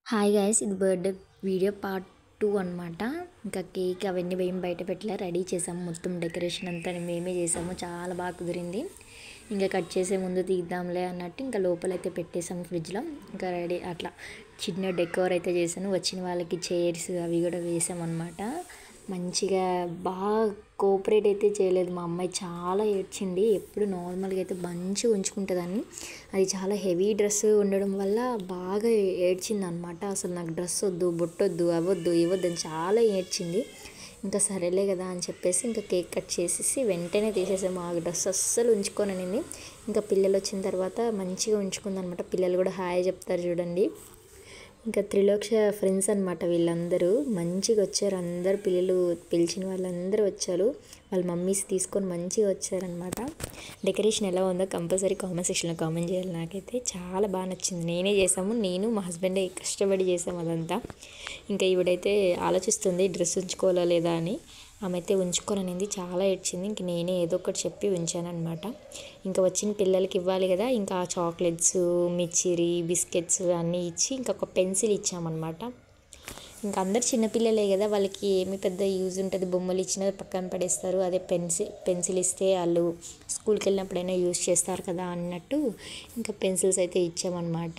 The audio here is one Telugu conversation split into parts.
హాయ్ గైస్, ఇది బర్త్డే వీడియో పార్ట్ 2 అనమాట. ఇంకా కేక్ అవన్నీ మేము బయట పెట్టలే, రెడీ చేసాము. మొత్తం డెకరేషన్ అంతా మేమే చేసాము. చాలా బాగా కుదిరింది. ఇంకా కట్ చేసే ముందు తీద్దాంలే అన్నట్టు ఇంకా లోపలైతే పెట్టేసాము ఫ్రిడ్జ్లో. ఇంకా రెడీ అట్లా చిన్న డెకోర్ అయితే చేశాను. వచ్చిన వాళ్ళకి చైర్స్ అవి కూడా వేసామన్నమాట. మంచిగా బాగా కోఆపరేట్ అయితే చేయలేదు మా అమ్మాయి, చాలా ఏడ్చింది. ఎప్పుడు నార్మల్గా అయితే మంచిగా ఉంచుకుంటుందని, అది చాలా హెవీ డ్రెస్ ఉండడం వల్ల బాగా ఏడ్చింది అనమాట. అసలు నాకు డ్రెస్ వద్దు, బొట్టొద్దు, అవొద్దు ఇవ్వద్దు అని చాలా ఏడ్చింది. ఇంకా సరేలే కదా అని చెప్పేసి ఇంకా కేక్ కట్ చేసేసి వెంటనే తీసేసాము. ఆ డ్రెస్ అస్సలు ఉంచుకోనని. ఇంకా పిల్లలు వచ్చిన తర్వాత మంచిగా ఉంచుకుంది అనమాట. పిల్లలు కూడా హాయ్ చెప్తారు చూడండి. ఇంకా త్రిలోక్ష ఫ్రెండ్స్ అనమాట వీళ్ళందరూ. మంచిగా వచ్చారు అందరు పిల్లలు, పిలిచిన వాళ్ళందరూ వచ్చారు. వాళ్ళ మమ్మీస్ తీసుకొని మంచిగా వచ్చారనమాట. డెకరేషన్ ఎలా ఉందో కంపల్సరీ కామెంట్ సెక్షన్లో కామెంట్ చేయాలి. నాకైతే చాలా బాగా నచ్చింది. నేనే చేసాము, నేను మా హస్బెండే కష్టపడి చేసాము అదంతా. ఇంకా ఈవిడైతే ఆలోచిస్తుంది డ్రెస్ ఉంచుకోవాలా లేదా అని. ఆమె అయితే ఉంచుకోననింది, చాలా ఏడ్చింది. ఇంక నేనే ఏదో ఒకటి చెప్పి ఉంచాను అనమాట. ఇంకా వచ్చిన పిల్లలకి ఇవ్వాలి కదా, ఇంకా చాక్లెట్స్, మిర్చిరి, బిస్కెట్స్ అన్నీ ఇచ్చి ఇంకా ఒక పెన్సిల్ ఇచ్చామన్నమాట. ఇంకా అందరు చిన్నపిల్లలే కదా, వాళ్ళకి ఏమి పెద్ద యూజ్ ఉంటుంది, బొమ్మలు ఇచ్చినా పక్కన పడేస్తారు. అదే పెన్సిల్ ఇస్తే వాళ్ళు స్కూల్కి వెళ్ళినప్పుడైనా యూజ్ చేస్తారు కదా అన్నట్టు ఇంకా పెన్సిల్స్ అయితే ఇచ్చామన్నమాట.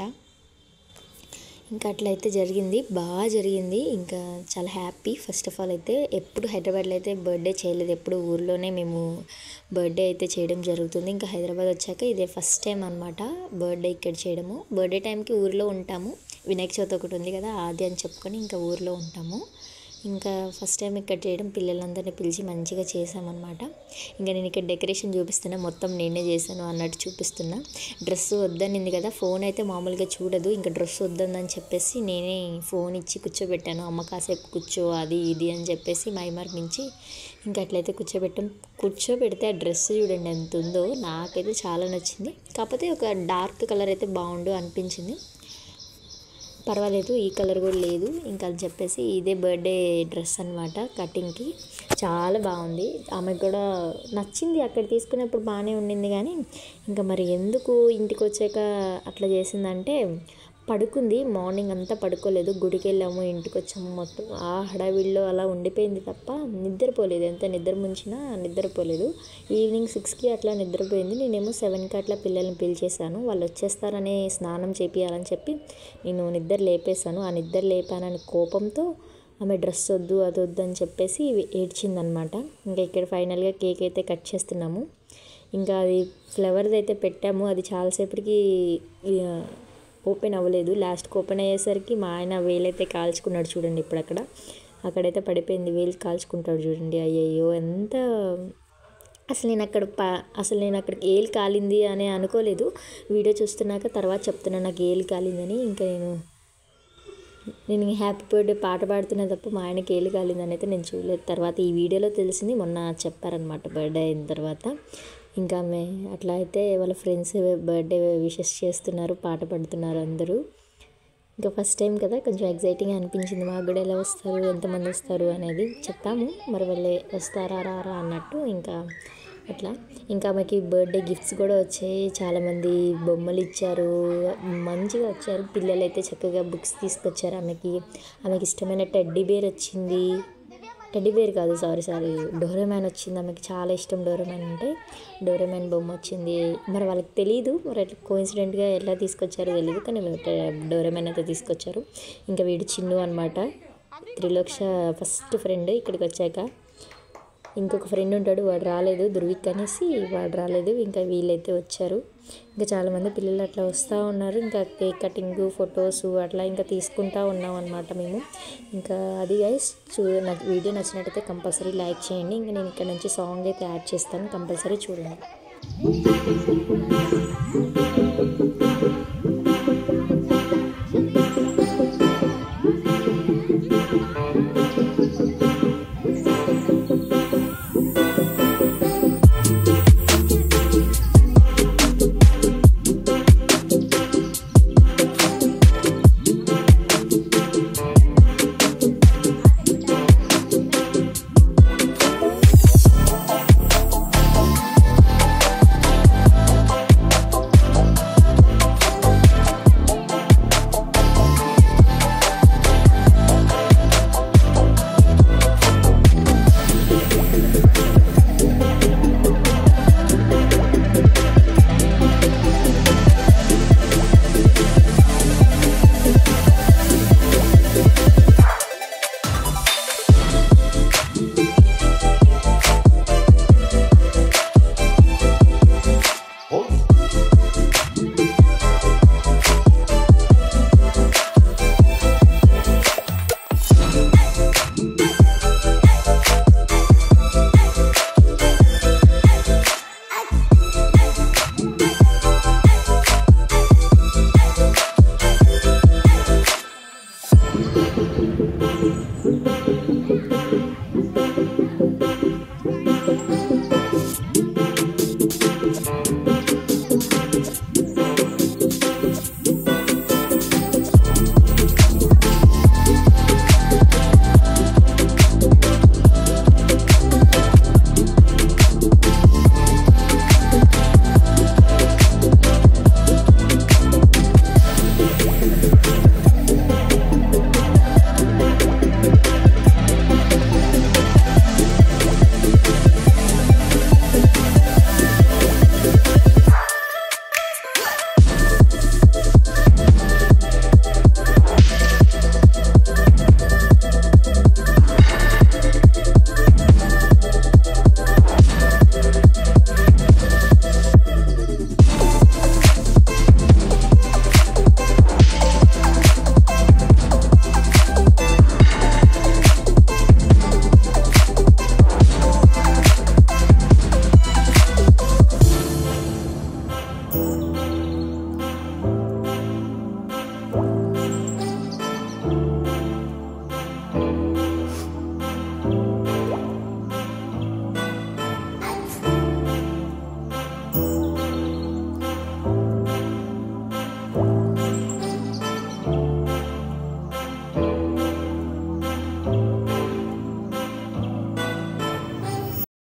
ఇంకా అట్లయితే జరిగింది, బాగా జరిగింది. ఇంకా చాలా హ్యాపీ. ఫస్ట్ ఆఫ్ ఆల్ అయితే ఎప్పుడు హైదరాబాద్లో అయితే బర్త్డే చేయలేదు, ఎప్పుడు ఊర్లోనే మేము బర్త్డే అయితే చేయడం జరుగుతుంది. ఇంకా హైదరాబాద్ వచ్చాక ఇదే ఫస్ట్ టైం అనమాట బర్త్డే ఇక్కడ చేయడము. బర్త్డే టైంకి ఊర్లో ఉంటాము, వినాయక చవితి ఒకటి ఉంది కదా అది అని చెప్పుకొని ఇంకా ఊర్లో ఉంటాము. ఇంకా ఫస్ట్ టైం ఇక్కడ చేయడం, పిల్లలందరినీ పిలిచి మంచిగా చేసామన్నమాట. ఇంకా నేను ఇక్కడ డెకరేషన్ చూపిస్తున్నా, మొత్తం నేనే చేశాను అన్నట్టు చూపిస్తున్నా. డ్రెస్ వద్దనింది కదా, ఫోన్ అయితే మామూలుగా చూడదు. ఇంకా డ్రెస్ వద్దని చెప్పేసి నేనే ఫోన్ ఇచ్చి కూర్చోబెట్టాను. అమ్మ కాసేపు కూర్చో అది ఇది అని చెప్పేసి మైమర్పించి ఇంకా అట్లయితే కూర్చోబెడితే ఆ డ్రెస్ చూడండి ఎంత ఉందో. నాకైతే చాలా నచ్చింది. కాకపోతే ఒక డార్క్ కలర్ అయితే బాగుండు అనిపించింది. పర్వాలేదు, ఈ కలర్ కూడా లేదు ఇంకా అని చెప్పేసి ఇదే బర్త్డే డ్రెస్ అనమాట. కటింగ్కి చాలా బాగుంది, ఆమెకు కూడా నచ్చింది. అక్కడ తీసుకున్నప్పుడు బాగానే ఉండింది కానీ ఇంకా మరి ఎందుకు ఇంటికి వచ్చాక అట్లా చేసిందంటే, పడుకుంది మార్నింగ్ అంతా, పడుకోలేదు. గుడికి వెళ్ళాము, ఇంటికి వచ్చాము, మొత్తం ఆ హడావిడిలో అలా ఉండిపోయింది తప్ప నిద్రపోలేదు. ఎంత నిద్ర ముంచినా నిద్రపోలేదు. ఈవినింగ్ 6కి అట్లా నిద్రపోయింది. నేనేమో 7కి అట్లా పిల్లల్ని పిలిచేశాను. వాళ్ళు వచ్చేస్తారని స్నానం చేపియాలని చెప్పి నేను నిద్ర లేపేశాను. ఆ నిద్ర లేపానని కోపంతో ఆమె డ్రెస్ వద్దు అది వద్దు అని చెప్పేసి ఏడ్చిందనమాట. ఇంకా ఇక్కడ ఫైనల్గా కేక్ అయితే కట్ చేస్తున్నాము. ఇంకా అది ఫ్లవర్ది అయితే పెట్టాము, అది చాలాసేపటికి ఓపెన్ అవ్వలేదు. లాస్ట్కి ఓపెన్ అయ్యేసరికి మా ఆయన వేలైతే కాల్చుకున్నాడు చూడండి. ఇప్పుడు అక్కడైతే పడిపోయింది, వేలు కాల్చుకుంటాడు చూడండి. అయ్యయ్యో ఎంత అసలు నేను అక్కడికి ఏలు కాలింది అని అనుకోలేదు. వీడియో చూస్తున్నాక తర్వాత చెప్తున్నాను నాకు ఏలు కాలిందని. ఇంకా నేను హ్యాపీ బర్త్డే పాట పాడుతున్నా తప్ప మా ఆయనకి ఏలు కాలిందని అయితే నేను చూడలేదు. తర్వాత ఈ వీడియోలో తెలిసింది, మొన్న చెప్పారనమాట బర్త్డే అయిన తర్వాత. ఇంకా ఆమె అట్లా అయితే వాళ్ళ ఫ్రెండ్స్ బర్త్డే విషెస్ చేస్తున్నారు, పాట పాడుతున్నారు అందరూ. ఇంకా ఫస్ట్ టైం కదా, కొంచెం ఎగ్జైటింగ్ అనిపించింది. మాకు కూడా ఎలా వస్తారు, ఎంతమంది వస్తారు అనేది చెప్పాము. మరి వాళ్ళే వస్తారా రారా అన్నట్టు ఇంకా అట్లా. ఇంకా ఆమెకి బర్త్డే గిఫ్ట్స్ కూడా వచ్చాయి. చాలామంది బొమ్మలు ఇచ్చారు, మంచిగా వచ్చారు. పిల్లలు అయితే చక్కగా బుక్స్ తీసుకొచ్చారు. ఆమెకి ఇష్టమైన టెడ్డీ బేర్ వచ్చింది. టెడ్డీ బేర్ కాదు, సారీ డోరేమాన్ వచ్చింది. ఆమెకి చాలా ఇష్టం డోరేమాన్ అంటే. డోరేమాన్ బొమ్మ వచ్చింది. మరి వాళ్ళకి తెలియదు, మరి అట్లా కోఇన్సిడెంట్గా ఎలా తీసుకొచ్చారో తెలియదు, కానీ డోరేమాన్ అయితే తీసుకొచ్చారు. ఇంకా వీడు చిన్ను అనమాట, త్రిలోక్ష ఫస్ట్ ఫ్రెండ్. ఇక్కడికి వచ్చాక ఇంకొక ఫ్రెండ్ ఉంటాడు, వాడు రాలేదు, ధృవిక్ అనేసి వాడు రాలేదు. ఇంకా వీళ్ళైతే వచ్చారు. ఇంకా చాలామంది పిల్లలు అట్లా వస్తూ ఉన్నారు. ఇంకా కేక్ కటింగ్, ఫొటోస్ అట్లా ఇంకా తీసుకుంటూ ఉన్నాం అనమాట మేము. ఇంకా అది గైస్, నాకు వీడియో నచ్చినట్టయితే కంపల్సరీ లైక్ చేయండి. ఇంకా నేను ఇక్కడ నుంచి సాంగ్ అయితే యాడ్ చేస్తాను, కంపల్సరీ చూడండి.